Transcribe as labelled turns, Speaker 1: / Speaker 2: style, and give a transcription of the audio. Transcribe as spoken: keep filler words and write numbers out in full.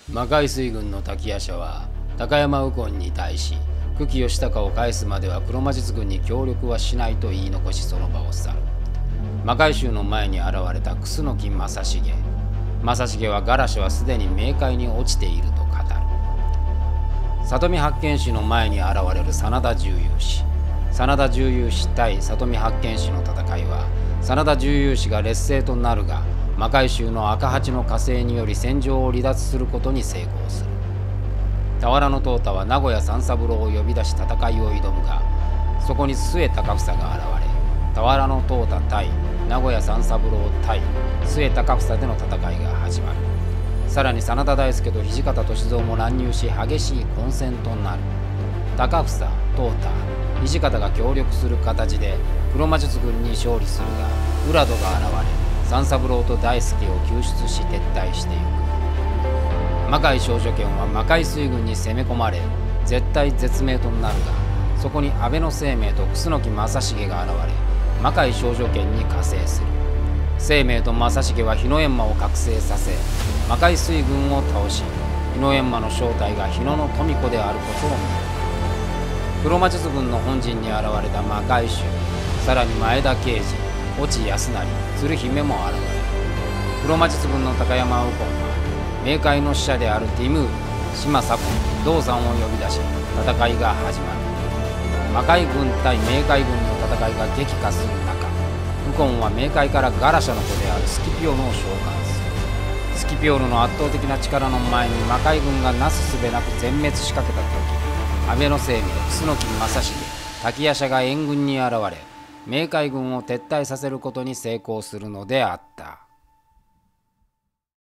Speaker 1: 魔界水軍の滝夜叉は高山右近に対し、久喜義高を返すまでは黒魔術軍に協力はしないと言い残し、その場を去る。魔界衆の前に現れた楠木正成。正成はガラシャはすでに冥界に落ちていると語る。里見八犬士の前に現れる真田重勇士。真田重勇士対里見八犬士の戦いは、真田重勇士が劣勢となるが、魔界衆の赤八の加勢により戦場を離脱することに成功する。田原の淘汰は名古屋三三郎を呼び出し戦いを挑むが、そこに末高房が現れ、田原の淘汰対名古屋三三郎対末高房での戦いが始まる。さらに真田大輔と土方歳三も乱入し、激しい混戦となる。高房、淘汰、土方が協力する形で黒魔術軍に勝利するが、浦戸が現れ三三郎と大輔を救出し撤退していく。魔界少女剣は魔界水軍に攻め込まれ絶体絶命となるが、そこに安倍生命と楠木正成が現れ、魔界少女剣に加勢する。生命と正成は日野閻魔を覚醒させ、魔界水軍を倒し、日野閻魔の正体が日野の富子であることを見る。黒魔術軍の本陣に現れた魔界衆、さらに前田慶次、越智康成、鶴姫も現れる。黒魔術軍の高山右近は冥界の使者であるディムール、島左近、道山を呼び出し戦いが始まる。魔界軍対冥界軍の戦いが激化する中、右近は冥界からガラシャの子であるスキピオルを召喚する。スキピオルの圧倒的な力の前に魔界軍がなすすべなく全滅しかけた時、安倍生命、楠木正成、滝夜叉が援軍に現れ、冥界軍を撤退させることに成功するのであった。